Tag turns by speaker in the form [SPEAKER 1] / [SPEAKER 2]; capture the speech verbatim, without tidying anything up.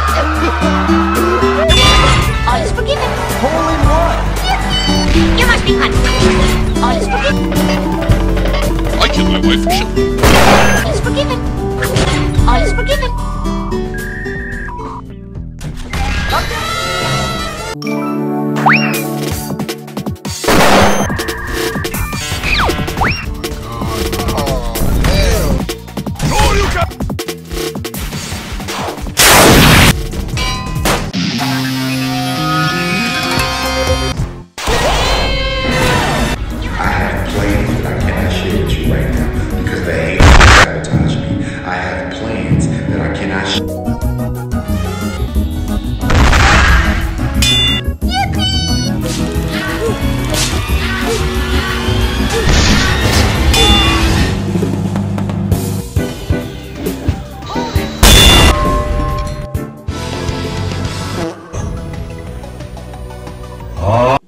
[SPEAKER 1] All is forgiven.
[SPEAKER 2] Hole in one.
[SPEAKER 1] You must be punished. All is forgiven.
[SPEAKER 3] I killed my wife for sure.
[SPEAKER 1] All is forgiven. All is forgiven.
[SPEAKER 2] Oh.